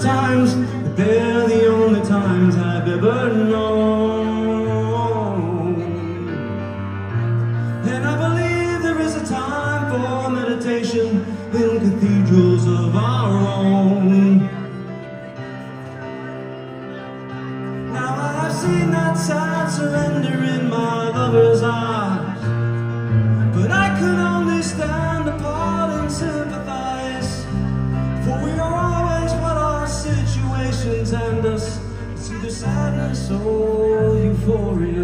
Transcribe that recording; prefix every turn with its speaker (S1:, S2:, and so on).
S1: times, but they're the only times I've ever known. And I believe there is a time for meditation in cathedrals of our own. Now I've seen that sad surrender in my lover's eyes, but I could only stand apart and sympathize, for we are always what our situations end us. It's either sadness or euphoria.